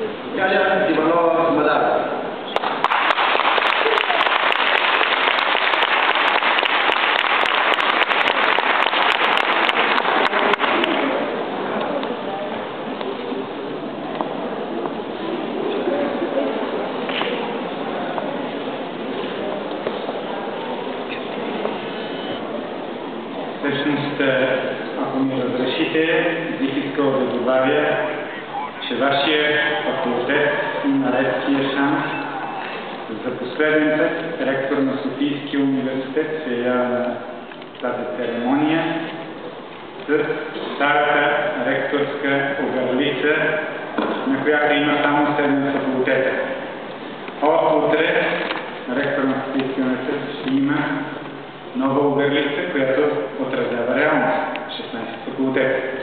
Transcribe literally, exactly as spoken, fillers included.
Галя Иванова Мадарова. Всъщност, ако ми разрешите, бих искал да добавя, че вашия факултет има редкия шанс за последен път ректор на Софийския университет се явява на тази церемония с старата ректорска огърлица, на която има само седем факултета. От утре ректор на Софийския университет ще има нова огърлица, която отразява реалност шестнайсет факултета.